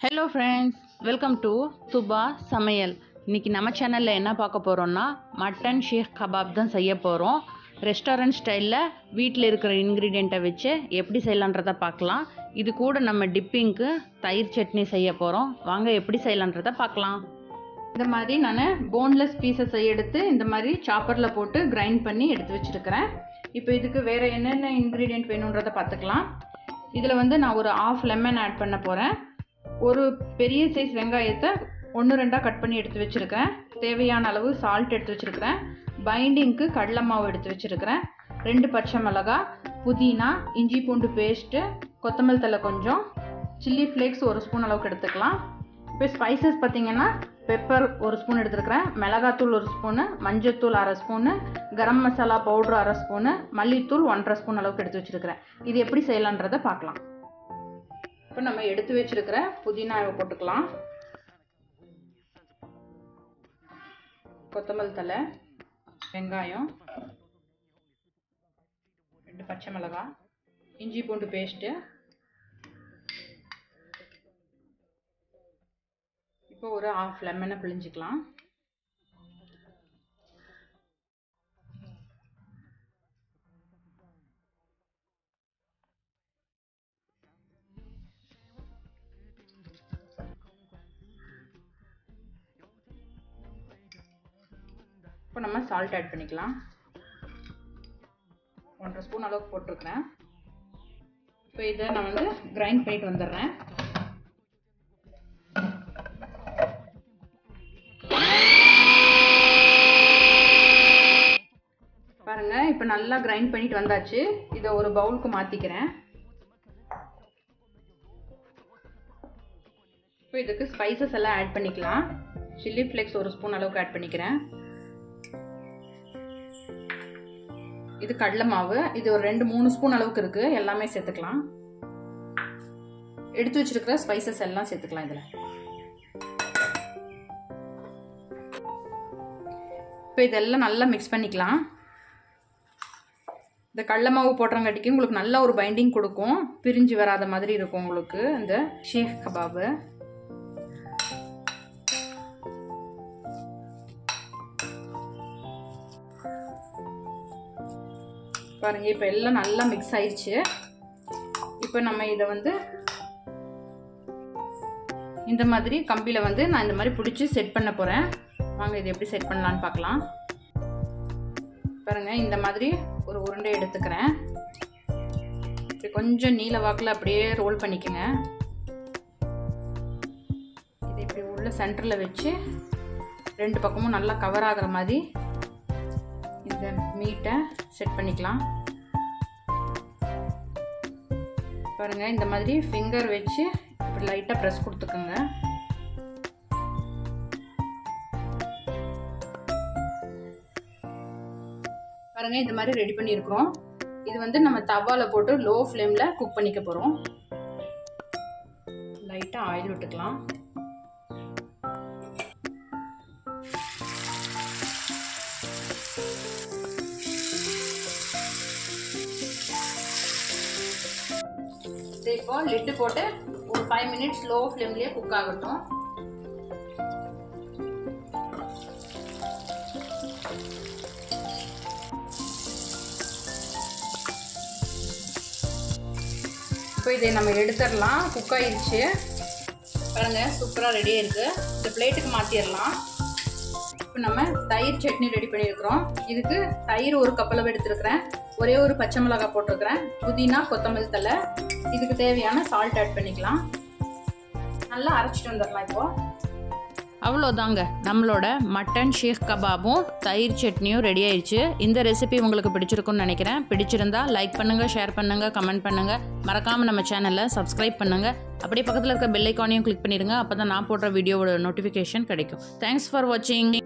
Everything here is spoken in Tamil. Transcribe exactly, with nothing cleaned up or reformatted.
Hello friends, welcome to Subha சமையல். இன்றைக்கி நம்ம சேனலில் என்ன பார்க்க போகிறோன்னா மட்டன் ஷீக் கபாப் தான் செய்ய போகிறோம். ரெஸ்டாரண்ட் ஸ்டைலில் வீட்டில் இருக்கிற இன்க்ரீடியண்ட்டை வச்சு எப்படி செய்யலான்றதை பார்க்கலாம். இது கூட நம்ம டிப்பிங்க்கு தயிர் சட்னி செய்ய போகிறோம். வாங்க எப்படி செய்யலான்றதை பார்க்கலாம். இந்த மாதிரி நான் போன்லெஸ் பீசஸை எடுத்து இந்த மாதிரி சாப்பரில் போட்டு கிரைண்ட் பண்ணி எடுத்து வச்சுருக்கிறேன். இப்போ இதுக்கு வேறு என்னென்ன இன்க்ரீடியண்ட் வேணுன்றதை பார்த்துக்கலாம். இதில் வந்து நான் ஒரு ஆஃப் லெமன் ஆட் பண்ண போகிறேன். ஒரு பெரிய சைஸ் வெங்காயத்தை ஒன்று ரெண்டாக கட் பண்ணி எடுத்து வச்சுருக்கேன். தேவையான அளவு சால்ட் எடுத்து வச்சுருக்கிறேன். பைண்டிங்க்கு கடலை மாவு எடுத்து வச்சுருக்கிறேன். ரெண்டு பச்சை மிளகா, புதினா, இஞ்சி பூண்டு பேஸ்ட்டு, கொத்தமல்லி தழை கொஞ்சம், சில்லி ஃப்ளேக்ஸ் ஒரு ஸ்பூன் அளவுக்கு எடுத்துக்கலாம். இப்போ ஸ்பைசஸ் பார்த்திங்கன்னா பெப்பர் ஒரு ஸ்பூன் எடுத்துருக்கிறேன், மிளகாத்தூள் ஒரு ஸ்பூனு, மஞ்சத்தூள் அரை ஸ்பூனு, கரம் மசாலா பவுட்ரு அரை ஸ்பூனு, மல்லித்தூள் ஒன்றரை ஸ்பூன் அளவுக்கு எடுத்து வச்சுருக்கிறேன். இது எப்படி செய்யலான்றதை பார்க்கலாம். இப்போ நம்ம எடுத்து வச்சிருக்கிற புதினாவை போட்டுக்கலாம். கொத்தமல்லி தழை, வெங்காயம், ரெண்டு பச்சை மிளகாய், இஞ்சி பூண்டு பேஸ்ட்டு. இப்போ ஒரு ஆஃப் லெமனை பிழிஞ்சிக்கலாம். இப்போ நம்ம சால்ட் ஆட் பண்ணிக்கலாம். ஒன்றரை ஸ்பூன் அளவுக்கு போட்டிருக்கிறேன். இப்போ இதை நான் வந்து கிரைண்ட் பண்ணிட்டு வந்துடுறேன். பாருங்க, இப்போ நல்லா கிரைண்ட் பண்ணிட்டு வந்தாச்சு. இதை ஒரு பவுலுக்கு மாற்றிக்கிறேன். இப்போ இதுக்கு ஸ்பைசஸ் எல்லாம் ஆட் பண்ணிக்கலாம். சில்லி ஃப்ளேக்ஸ் ஒரு ஸ்பூன் அளவுக்கு ஆட் பண்ணிக்கிறேன். இது கடலை மாவு, இது ஒரு ரெண்டு மூணு ஸ்பூன் அளவுக்கு இருக்கு. எல்லாமே சேர்த்துக்கலாம். எடுத்து வச்சிருக்கிற ஸ்பைசஸ் எல்லாம் சேர்த்துக்கலாம். இதில் இப்போ இதெல்லாம் நல்லா மிக்ஸ் பண்ணிக்கலாம். இந்த கடலை மாவு போடுறங்காட்டிக்கு உங்களுக்கு நல்ல ஒரு பைண்டிங் கொடுக்கும். பிரிஞ்சு வராத மாதிரி இருக்கும் உங்களுக்கு இந்த ஷீக் கபாபு. பாருங்க, இப்போ எல்லாம் நல்லா மிக்ஸ் ஆயிடுச்சு. இப்போ நம்ம இதை வந்து இந்த மாதிரி கம்பியில் வந்து நான் இந்த மாதிரி பிடிச்சி செட் பண்ண போகிறேன். வாங்க இதை எப்படி செட் பண்ணலான்னு பார்க்கலாம். பாருங்க, இந்த மாதிரி ஒரு உருண்டை எடுத்துக்கிறேன். இப்படி கொஞ்சம் நீல வாக்கில் அப்படியே ரோல் பண்ணிக்கோங்க. இது இப்படி உள்ள சென்டரில் வச்சு ரெண்டு பக்கமும் நல்லா கவர் ஆகிற மாதிரி இந்த மீட்டை செட் பண்ணிக்கலாம். பாருங்க, இந்த மாதிரி ஃபிங்கர் வச்சு இப்படி லைட்டாக ப்ரெஸ் கொடுத்துக்கோங்க. பாருங்க, இந்த மாதிரி ரெடி பண்ணியிருக்கிறோம். இது வந்து நம்ம தவாவில் போட்டு லோ ஃப்ளேமில் குக் பண்ணிக்க போகிறோம். லைட்டாக ஆயில் விட்டுக்கலாம். இப்போ லிட்டு போட்டு ஒரு ஃபைவ் மினிட்ஸ் லோ ஃப்ளேம்லேயே குக் ஆகட்டும். இப்போ இதை நம்ம எடுத்துடலாம். குக் ஆயிடுச்சு. பாருங்க, சூப்பராக ரெடியாக இருக்குது. இந்த பிளேட்டுக்கு மாற்றிடலாம். இப்போ நம்ம தயிர் சட்னி ரெடி பண்ணியிருக்கிறோம். இதுக்கு தயிர் ஒரு கப் அளவு எடுத்துருக்கிறேன். ஒரே ஒரு பச்சை மிளகாய் போட்டிருக்கிறேன். புதினா, கொத்தமல்லி தழை. இதுக்கு தேவையான சால்ட் ஆட் பண்ணிக்கலாம். நல்லா அரைச்சிட்டு வந்துடலாம். இப்போ அவ்வளோதாங்க, நம்மளோட மட்டன் ஷீக் கபாபும் தயிர் சட்னியும் ரெடி ஆயிடுச்சு. இந்த ரெசிபி உங்களுக்கு பிடிச்சிருக்குன்னு நினைக்கிறேன். பிடிச்சிருந்தா லைக் பண்ணுங்கள், ஷேர் பண்ணுங்கள், கமெண்ட் பண்ணுங்கள். மறக்காமல் நம்ம சேனலை சப்ஸ்கிரைப் பண்ணுங்கள். அப்படியே பக்கத்தில் இருக்க பெல் ஐக்கானையும் கிளிக் பண்ணிடுங்க. அப்போ தான் நான் போடுற வீடியோவோட நோட்டிஃபிகேஷன் கிடைக்கும். தேங்க்ஸ் ஃபார் வாட்சிங்.